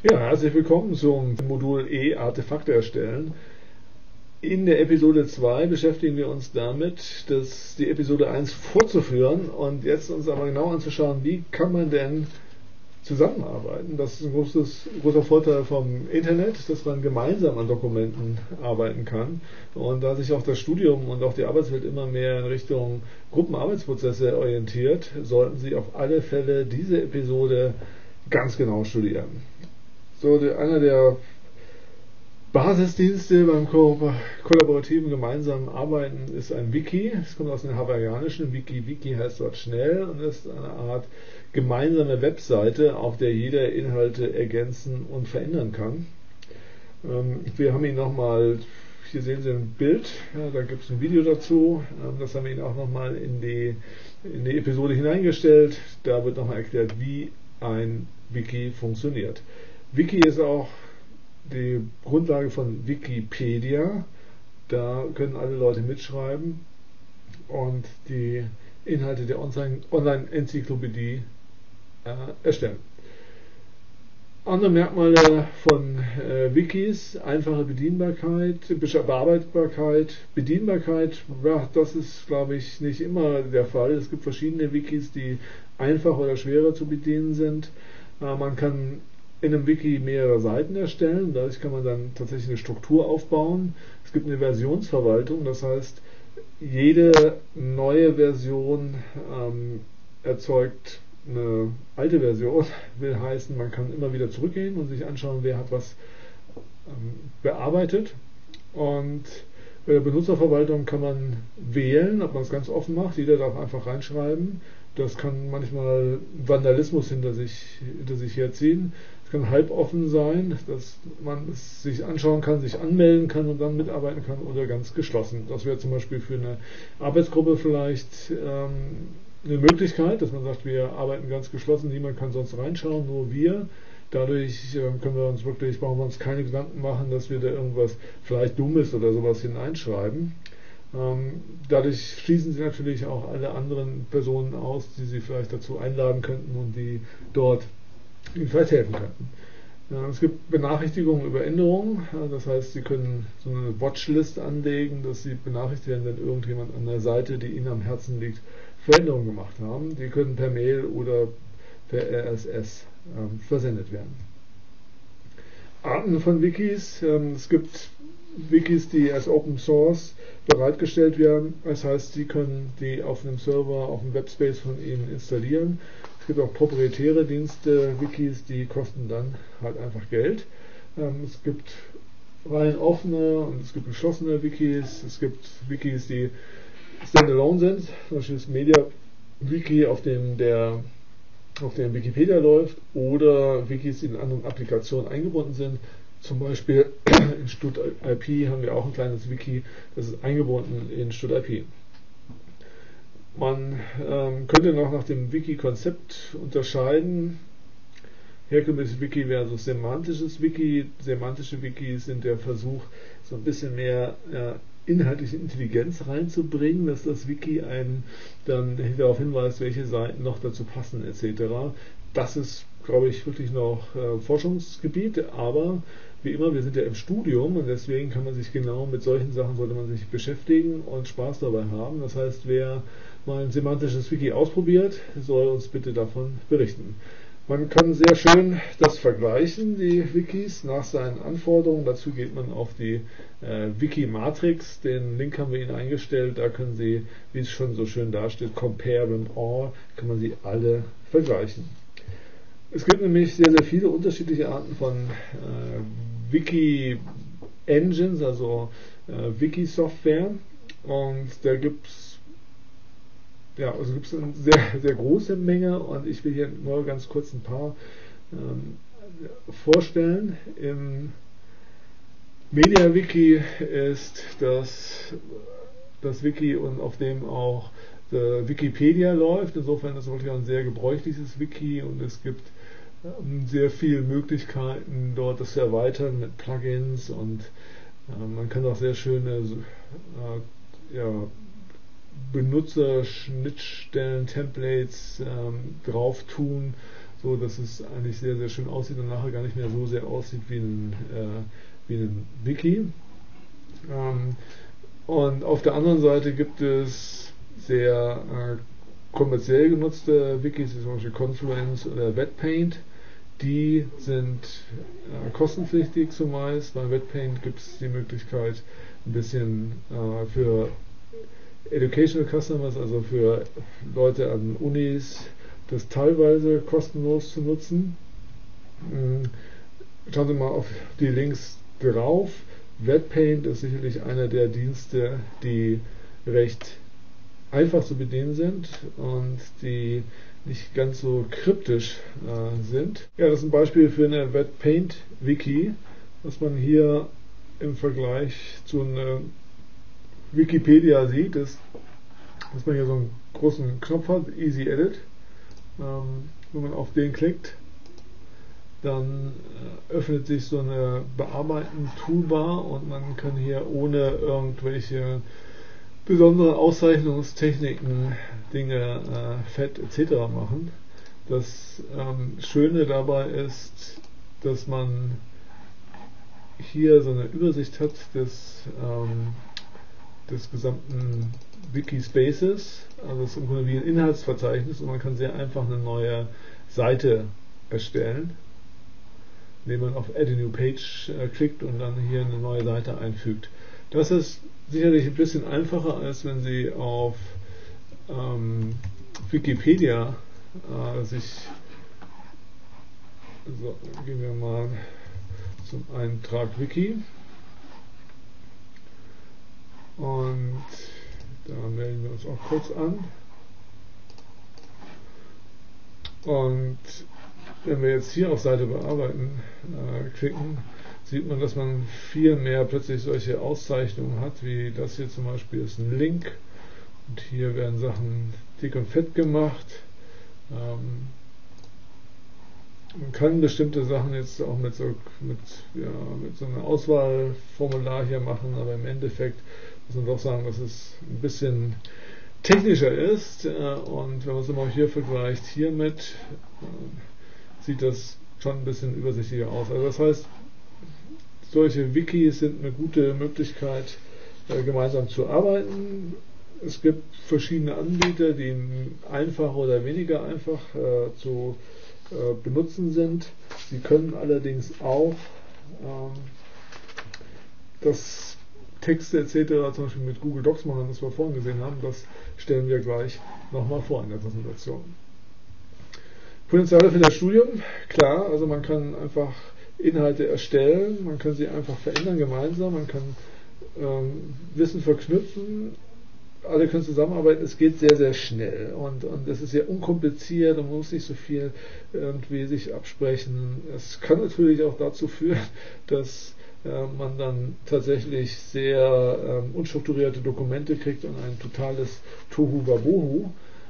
Ja, herzlich willkommen zum Modul E Artefakte erstellen. In der Episode 2 beschäftigen wir uns damit, die Episode 1 fortzuführen und jetzt uns aber genau anzuschauen, wie kann man denn zusammenarbeiten. Das ist ein großer Vorteil vom Internet, dass man gemeinsam an Dokumenten arbeiten kann. Und da sich auch das Studium und auch die Arbeitswelt immer mehr in Richtung Gruppenarbeitsprozesse orientiert, sollten Sie auf alle Fälle diese Episode ganz genau studieren. Einer der Basisdienste beim kollaborativen gemeinsamen Arbeiten ist ein Wiki. Es kommt aus dem Hawaiianischen. Wiki heißt dort schnell und ist eine Art gemeinsame Webseite, auf der jeder Inhalte ergänzen und verändern kann. Wir haben ihn nochmal, hier sehen Sie ein Bild, ja, da gibt es ein Video dazu. Das haben wir Ihnen auch nochmal in die Episode hineingestellt. Da wird nochmal erklärt, wie ein Wiki funktioniert. Wiki ist auch die Grundlage von Wikipedia. Da können alle Leute mitschreiben und die Inhalte der Online-Enzyklopädie erstellen. Andere Merkmale von Wikis: einfache Bedienbarkeit, Bearbeitbarkeit, Bedienbarkeit. Ja, das ist, glaube ich, nicht immer der Fall. Es gibt verschiedene Wikis, die einfach oder schwerer zu bedienen sind. Man kann in einem Wiki mehrere Seiten erstellen, dadurch kann man dann tatsächlich eine Struktur aufbauen. Es gibt eine Versionsverwaltung, das heißt, jede neue Version erzeugt eine alte Version, will heißen, man kann immer wieder zurückgehen und sich anschauen, wer hat was bearbeitet. Und bei der Benutzerverwaltung kann man wählen, ob man es ganz offen macht, jeder darf einfach reinschreiben. Das kann manchmal Vandalismus hinter sich herziehen. Es kann halboffen sein, dass man es sich anschauen kann, sich anmelden kann und dann mitarbeiten kann, oder ganz geschlossen. Das wäre zum Beispiel für eine Arbeitsgruppe vielleicht eine Möglichkeit, dass man sagt, wir arbeiten ganz geschlossen, niemand kann sonst reinschauen, nur wir. Dadurch brauchen wir uns keine Gedanken machen, dass wir da irgendwas vielleicht Dummes oder sowas hineinschreiben. Dadurch schließen Sie natürlich auch alle anderen Personen aus, die Sie vielleicht dazu einladen könnten und die dort Ihnen vielleicht helfen könnten. Es gibt Benachrichtigungen über Änderungen, das heißt, Sie können so eine Watchlist anlegen, dass Sie benachrichtigt werden, wenn irgendjemand an der Seite, die Ihnen am Herzen liegt, Veränderungen gemacht haben. Die können per Mail oder per RSS versendet werden. Arten von Wikis: es gibt Wikis, die als Open Source bereitgestellt werden. Das heißt, Sie können die auf einem Server, auf einem Webspace von Ihnen installieren. Es gibt auch proprietäre Dienste, Wikis, die kosten dann halt einfach Geld. Es gibt rein offene und es gibt geschlossene Wikis. Es gibt Wikis, die standalone sind, zum Beispiel das Media-Wiki, auf dem Wikipedia läuft, oder Wikis, die in anderen Applikationen eingebunden sind. Zum Beispiel in StudIP haben wir auch ein kleines Wiki, das ist eingebunden in StudIP. Man könnte noch nach dem Wiki-Konzept unterscheiden. Herkömmliches Wiki versus semantisches Wiki. Semantische Wikis sind der Versuch, so ein bisschen mehr inhaltliche Intelligenz reinzubringen, dass das Wiki einen dann darauf hinweist, welche Seiten noch dazu passen etc. Das ist, glaube ich, wirklich noch Forschungsgebiet, aber wie immer, wir sind ja im Studium und deswegen kann man sich genau mit solchen Sachen sollte man sich beschäftigen und Spaß dabei haben. Das heißt, wer mal ein semantisches Wiki ausprobiert, soll uns bitte davon berichten. Man kann sehr schön das vergleichen, die Wikis, nach seinen Anforderungen. Dazu geht man auf die Wiki-Matrix. Den Link haben wir Ihnen eingestellt. Da können Sie, wie es schon so schön dasteht, compare them all, kann man sie alle vergleichen. Es gibt nämlich sehr, sehr viele unterschiedliche Arten von Wiki-Engines, also Wiki-Software. Und da gibt es eine sehr, sehr große Menge, und ich will hier nur ganz kurz ein paar vorstellen. Im MediaWiki ist das Wiki, und auf dem auch Wikipedia läuft. Insofern ist es wirklich ein sehr gebräuchliches Wiki, und es gibt sehr viele Möglichkeiten, dort das zu erweitern mit Plugins, und man kann auch sehr schöne Benutzerschnittstellen, Templates drauf tun, so dass es eigentlich sehr, sehr schön aussieht und nachher gar nicht mehr so sehr aussieht wie ein Wiki. Und auf der anderen Seite gibt es sehr kommerziell genutzte Wikis, wie zum Beispiel Confluence oder Wetpaint. Die sind kostenpflichtig zumeist. Bei Wetpaint gibt es die Möglichkeit, ein bisschen für Educational Customers, also für Leute an Unis, das teilweise kostenlos zu nutzen. Schauen Sie mal auf die Links drauf. Wetpaint ist sicherlich einer der Dienste, die recht einfach zu bedienen sind und die nicht ganz so kryptisch sind. Ja, das ist ein Beispiel für eine Wetpaint-Wiki, was man hier im Vergleich zu einer Wikipedia sieht, ist, dass man hier so einen großen Knopf hat, Easy Edit. Wenn man auf den klickt, dann öffnet sich so eine Bearbeiten-Toolbar und man kann hier ohne irgendwelche besonderen Auszeichnungstechniken Dinge fett etc. machen. Das Schöne dabei ist, dass man hier so eine Übersicht hat des gesamten Wikispaces, also es ist im Grunde wie ein Inhaltsverzeichnis und man kann sehr einfach eine neue Seite erstellen, indem man auf Add a New Page klickt und dann hier eine neue Seite einfügt. Das ist sicherlich ein bisschen einfacher, als wenn Sie auf Wikipedia so, gehen wir mal zum Eintrag Wiki und da melden wir uns auch kurz an. Und wenn wir jetzt hier auf Seite bearbeiten klicken, sieht man, dass man viel mehr plötzlich solche Auszeichnungen hat, wie das hier zum Beispiel ist ein Link und hier werden Sachen dick und fett gemacht. Man kann bestimmte Sachen jetzt auch mit so einem Auswahlformular hier machen, aber im Endeffekt muss man doch sagen, dass es ein bisschen technischer ist und wenn man es mal hier vergleicht hiermit, sieht das schon ein bisschen übersichtlicher aus. Also das heißt, solche Wikis sind eine gute Möglichkeit, gemeinsam zu arbeiten. Es gibt verschiedene Anbieter, die einfach oder weniger einfach zu benutzen sind. Sie können allerdings auch das Texte etc. zum Beispiel mit Google Docs machen, das wir vorhin gesehen haben. Das stellen wir gleich nochmal vor in der Präsentation. Potenziale für das Studium, klar, also man kann einfach Inhalte erstellen, man kann sie einfach verändern gemeinsam, man kann Wissen verknüpfen, alle können zusammenarbeiten, es geht sehr, sehr schnell und es ist sehr unkompliziert und man muss nicht so viel irgendwie sich absprechen. Es kann natürlich auch dazu führen, dass man dann tatsächlich sehr unstrukturierte Dokumente kriegt und ein totales Tohu-Wabohu.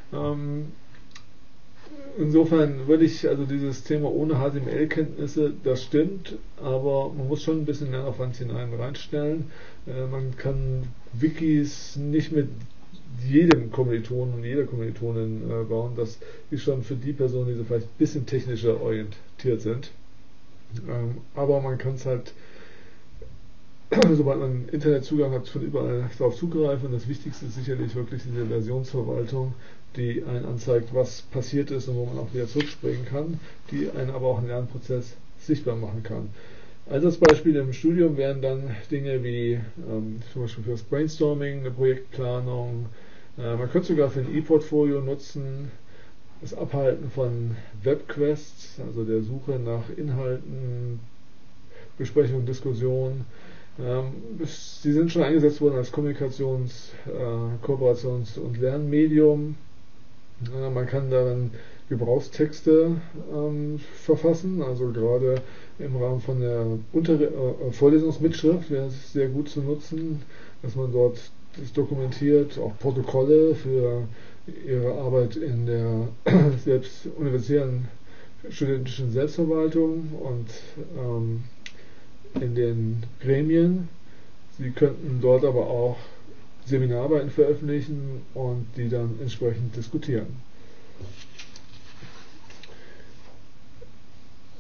Insofern würde ich also dieses Thema ohne HTML-Kenntnisse, das stimmt, aber man muss schon ein bisschen Lernaufwand reinstellen. Man kann Wikis nicht mit jedem Kommilitonen und jeder Kommilitonin bauen. Das ist schon für die Personen, die so vielleicht ein bisschen technischer orientiert sind. Aber man kann es halt, sobald man Internetzugang hat, von überall darauf zugreifen. Das Wichtigste ist sicherlich wirklich diese Versionsverwaltung, die einen anzeigt, was passiert ist und wo man auch wieder zurückspringen kann, die einen aber auch im Lernprozess sichtbar machen kann. Einsatzbeispiele im Studium wären dann Dinge wie zum Beispiel für das Brainstorming, eine Projektplanung. Man könnte sogar für ein E-Portfolio nutzen, das Abhalten von Webquests, also der Suche nach Inhalten, Besprechung, Diskussion. Sie sind schon eingesetzt worden als Kooperations- und Lernmedium. Man kann darin Gebrauchstexte verfassen, also gerade im Rahmen von der Vorlesungsmitschrift wäre es sehr gut zu nutzen, dass man dort das dokumentiert, auch Protokolle für Ihre Arbeit in der universitären studentischen Selbstverwaltung und in den Gremien. Sie könnten dort aber auch Seminararbeiten veröffentlichen und die dann entsprechend diskutieren.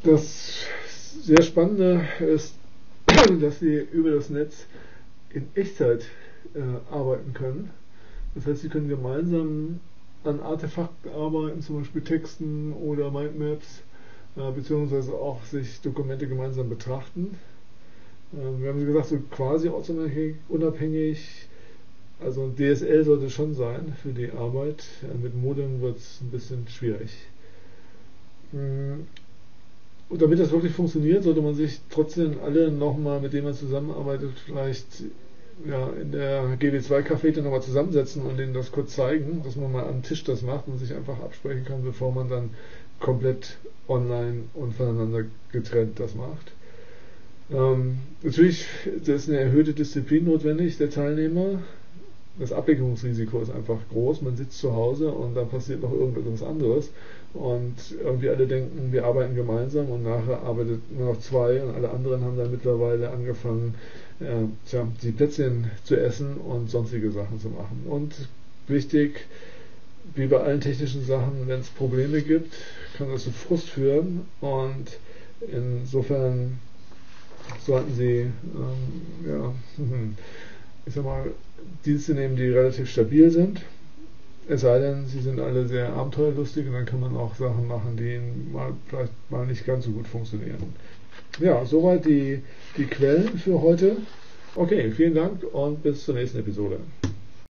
Das sehr Spannende ist, dass sie über das Netz in Echtzeit arbeiten können. Das heißt, sie können gemeinsam an Artefakten arbeiten, zum Beispiel Texten oder Mindmaps, beziehungsweise auch sich Dokumente gemeinsam betrachten. Wir haben gesagt, so quasi ortsunabhängig, also DSL sollte schon sein für die Arbeit. Mit Modem wird es ein bisschen schwierig. Und damit das wirklich funktioniert, sollte man sich trotzdem alle nochmal, mit denen man zusammenarbeitet, vielleicht in der GW2-Cafete nochmal zusammensetzen und denen das kurz zeigen, dass man mal am Tisch das macht und sich einfach absprechen kann, bevor man dann komplett online und voneinander getrennt das macht. Natürlich ist eine erhöhte Disziplin notwendig der Teilnehmer. Das Ablenkungsrisiko ist einfach groß. Man sitzt zu Hause und dann passiert noch irgendetwas anderes. Und irgendwie alle denken, wir arbeiten gemeinsam und nachher arbeitet nur noch zwei und alle anderen haben dann mittlerweile angefangen, die Plätzchen zu essen und sonstige Sachen zu machen. Und wichtig, wie bei allen technischen Sachen, wenn es Probleme gibt, kann das zu Frust führen und insofern sollten Sie ich sag mal, Dienste nehmen, die relativ stabil sind. Es sei denn, sie sind alle sehr abenteuerlustig und dann kann man auch Sachen machen, die vielleicht mal nicht ganz so gut funktionieren. Ja, soweit die Quellen für heute. Okay, vielen Dank und bis zur nächsten Episode.